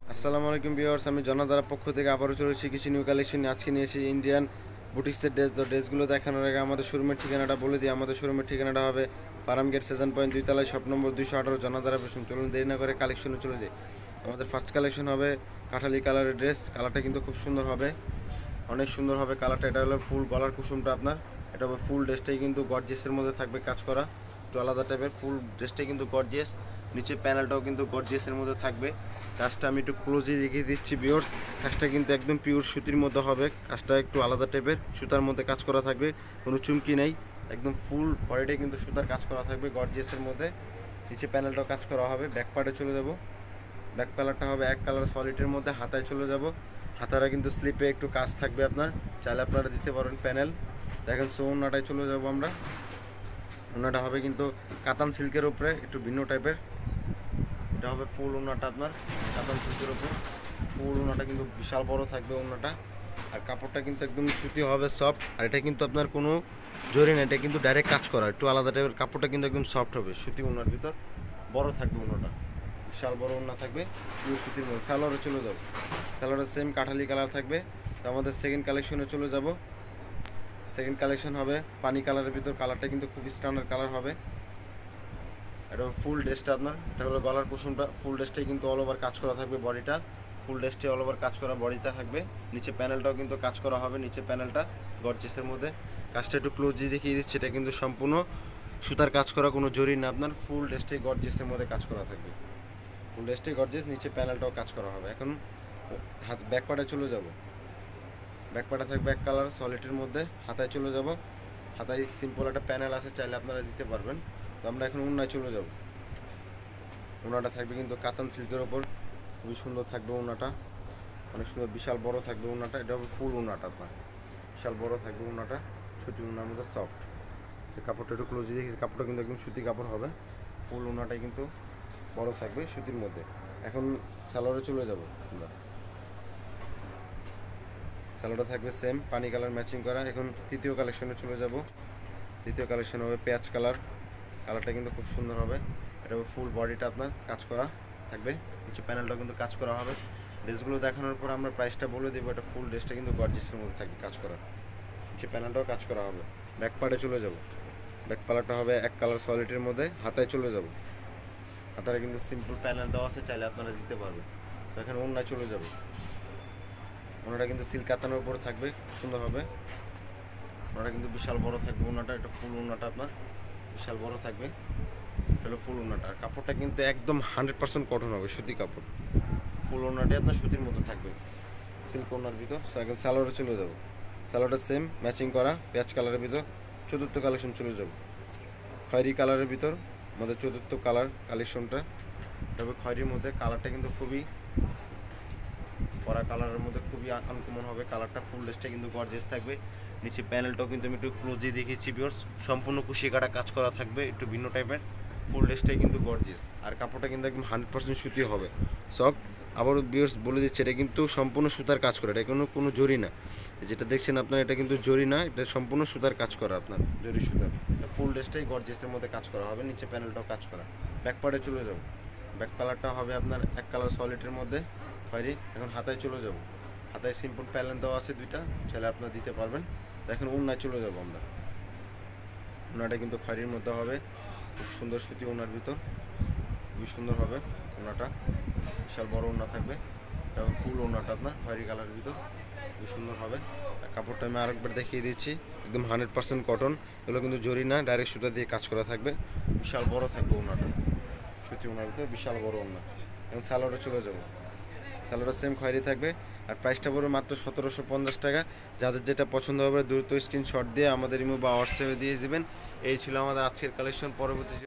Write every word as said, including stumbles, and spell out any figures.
আসসালামু আলাইকুম ভিউয়ার্স, আমি জনতার পক্ষ থেকে আবারও চলে এসেছি কিছু নিউ কালেকশন নিয়ে। আজকে নিয়ে এসেছি ইন্ডিয়ান বুটিক্সের ড্রেস। তো ড্রেসগুলো দেখানোর আগে আমাদের শোরুমের ঠিকানাটা বলে দিই। আমাদের শোরুমের ঠিকানাটা হবে ফার্ম গেট সেভেন পয়েন্ট দুই তলায় শপ নম্বর দুইশো আঠারো জনতারা পেছন। চলুন দেরি না করে কালেকশনে চলে যাই। আমাদের ফার্স্ট কালেকশন হবে কাঠালি কালারের ড্রেস। কালারটা কিন্তু খুব সুন্দর হবে, অনেক সুন্দর হবে কালারটা। এটা হলো ফুল গলার কুসুমটা আপনার, এটা হবে ফুল ড্রেসটাই কিন্তু গর্জিয়াসের মধ্যে থাকবে কাজ করা, একটু আলাদা টাইপের। ফুল ড্রেসটাই কিন্তু গর্জিয়াস, নিচে প্যানেলটাও কিন্তু গর্জিয়াসের মধ্যে থাকবে। কাজটা আমি একটু ক্লোজে দেখিয়ে দিচ্ছি ভিউয়ার্স। কাজটা কিন্তু একদম পিওর সুতির মধ্যে হবে। কাজটা একটু আলাদা টাইপের, সুতার মধ্যে কাজ করা থাকবে, কোনো চুমকি নেই। একদম ফুল বডিটাই কিন্তু সুতার কাজ করা থাকবে গর্জিয়াসের মধ্যে। নিচে প্যানেলটাও কাজ করা হবে। ব্যাক পার্টে চলে যাব। ব্যাক কালারটা হবে এক কালার সলিডের মধ্যে। হাতায় চলে যাব। হাতারা কিন্তু স্লিপে একটু কাজ থাকবে আপনার, চাইলে আপনারা দিতে পারেন প্যানেল। দেখেন সো ওনাটায় চলে যাব আমরা। ওনাটা হবে কিন্তু কাতান সিল্কের উপরে, একটু ভিন্ন টাইপের। এটা হবে ফুল ওনাটা আপনার কাতান সিল্কের উপর। ফুল ওনাটা কিন্তু বিশাল বড় থাকবে ওনাটা। আর কাপড়টা কিন্তু একদম সুতি হবে, সফট। আর এটা কিন্তু আপনার কোনো জরি না, এটা কিন্তু ডাইরেক্ট কাজ করা, একটু আলাদা টাইপের। কাপড়টা কিন্তু একদম সফট হবে, সুতি ওনার ভিতর বড় থাকবে ওনাটা, বিশাল বড় ওনা থাকবে পিওর সুতির মধ্যে। সালোয়ারে চলে যাবো। সালোয়ারের সেম কাঠালি কালার থাকবে। তো আমাদের সেকেন্ড কালেকশনে চলে যাব। সেকেন্ড কালেকশন হবে পানি কালারের ভিতর। কালারটা কিন্তু খুবই স্ট্যান্ডার্ড কালার হবে। এটা ফুল ড্রেসটা আপনার, এটা হলো গলার কুসুমটা। ফুল ড্রেসটাই কিন্তু অল ওভার কাজ করা থাকবে, বডিটা ফুল ড্রেসটাই অল ওভার কাজ করা বডিটা থাকবে। নিচে প্যানেলটাও কিন্তু কাজ করা হবে, নিচে প্যানেলটা গর্জিয়াসের মধ্যে। কাজটা একটু ক্লোজলি দেখিয়ে দিচ্ছে, এটা কিন্তু সম্পূর্ণ সুতার কাজ করা, কোনো জরি না আপনার। ফুল ড্রেসটাই গর্জিয়াসের মধ্যে কাজ করা থাকবে। ফুল ড্রেসটাই গর্জিয়াস, নিচে প্যানেলটাও কাজ করা হবে। এখন হাত ব্যাক পার্টে চলে যাব। ব্যাক পার্টে থাকবে এক কালার সলিডের মধ্যে। হাতায় চলে যাব। হাতায় সিম্পল একটা প্যানেল আছে, চাইলে আপনারা দিতে পারবেন। তো আমরা এখন উন্নায় চলে যাব। ওনাটা থাকবে কিন্তু কাতান সিল্কের ওপর, খুবই সুন্দর থাকবে ওনাটা, অনেক সুন্দর বিশাল বড় থাকবে ওনাটা। এটা হবে ফুল ওনাটা আপনার, বিশাল বড় থাকবে ওনাটা, সুতি ওনার মধ্যে সফট। যে কাপড়টা একটু ক্লোজলি দেখি, কাপড়টা কিন্তু একদম সুতি কাপড় হবে। ফুল ওনাটাই কিন্তু বড় থাকবে সুতির মধ্যে। এখন সালোয়ারে চলে যাব আমরা। সালোয়ারটা থাকবে সেম পানি কালার ম্যাচিং করা। এখন তৃতীয় কালেকশনে চলে যাব। তৃতীয় কালেকশন হবে পেঁয়াজ কালার। কালারটা কিন্তু খুব সুন্দর হবে। এটা হবে ফুল বডিটা আপনার কাজ করা থাকবে, নিচে প্যানেলটা কিন্তু কাজ করা হবে। ড্রেসগুলো দেখানোর পর আমরা প্রাইসটা বলে দেবো। এটা ফুল ড্রেসটা কিন্তু গর্জিয়াসের মধ্যে থাকবে কাজ করা, নিচে প্যানেলটাও কাজ করা হবে। ব্যাক পার্টে চলে যাব। ব্যাক পার্টটা হবে এক কালার সলিডের মধ্যে। হাতায় চলে যাব। হাতারে কিন্তু সিম্পল প্যানেল দেওয়া আছে, চাইলে আপনারা দিতে পারবেন। তো এখানে ওনায় চলে যাব। ওনাটা কিন্তু সিল্ক কাতানোর উপরে থাকবে, সুন্দর হবে। ওনাটা কিন্তু বিশাল বড় থাকবে ওনাটা। এটা ফুল ওনাটা আপনার বিশাল বড় থাকবে। এটা হলো ফুল ওনাটা। আর কাপড়টা কিন্তু একদম হান্ড্রেড পার্সেন্ট কটন হবে, সুতি কাপড়। ফুল ওনাটি আপনার সুতির মতো থাকবে, সিল্ক ওনার ভিতর। এখন সালোয়ারে চলে যাবো। সালোয়ারটা সেম ম্যাচিং করা পেঁয়াজ কালারের ভিতর। চতুর্থ কালেকশন চলে যাব। খয়েরি কালারের ভিতর আমাদের চতুর্থ কালার কালেকশনটা। তবে খয়েরির মধ্যে কালারটা কিন্তু খুবই কড়া কালারের মধ্যে, খুবই আনকমন হবে কালারটা। ফুল ড্রেসটা কিন্তু গর্জিয়াস থাকবে। নিচে প্যানেলটাও কিন্তু আমি একটু ক্লোজলি দেখিয়েছি ভিউয়ার্স, সম্পূর্ণ কুশি কাটা কাজ করা থাকবে, একটু ভিন্ন টাইপের। ফুল ড্রেসটাই কিন্তু গর্জিয়াস। আর কাপড়টা কিন্তু একদম হান্ড্রেড পার্সেন্ট সুতি হবে, সফট। আবারও ভিউয়ার্স বলে দিচ্ছে, এটা কিন্তু সম্পূর্ণ সুতার কাজ করা, এটা কোনো কোনো জরি না। যেটা দেখছেন আপনার, এটা কিন্তু জরি না, এটা সম্পূর্ণ সুতার কাজ করা আপনার, জরি সুতার। ফুল ড্রেসটাই গর্জিয়াসের মধ্যে কাজ করা হবে, নিচে প্যানেলটাও কাজ করা। ব্যাক পার্টে চলে যাবো। ব্যাক কালারটা হবে আপনার এক কালার সলিডের মধ্যে খয়েরি। এখন হাতায় চলে যাব। হাতায় সিম্পল প্যানেল দেওয়া আছে দুইটা, চাইলে আপনারা দিতে পারবেন। তো এখন উন্নায় চলে যাব আমরা। উন্নাটা কিন্তু খয়েরির মধ্যে হবে, খুব সুন্দর সুতি ওনার ভিতর, খুবই সুন্দর হবে ওনাটা। বিশাল বড় ওনা থাকবে। এটা ফুল ওনাটা আপনার খয়েরি কালারের ভিতর, খুবই সুন্দর হবে। আর কাপড়টা আমি আরেকবার দেখিয়ে দিচ্ছি, একদম হান্ড্রেড পার্সেন্ট কটন। এগুলো কিন্তু জরি না, ডাইরেক্ট সুতা দিয়ে কাজ করা থাকবে। বিশাল বড় থাকবে ওনাটা, সুতি ওনার ভিতর বিশাল বড় ওনা। এখন সালোয়ারে চলে যাবো। সালোয়ারটা সেম খয়েরি থাকবে। আর প্রাইসটা পড়বে মাত্র সতেরোশো পঞ্চাশ টাকা। যাদের যেটা পছন্দ হবে দ্রুত স্ক্রিনশট দিয়ে আমাদের ইমো বা হোয়াটসঅ্যাপে দিয়ে দেবেন। এই ছিল আমাদের আজকের কালেকশন। পরবর্তী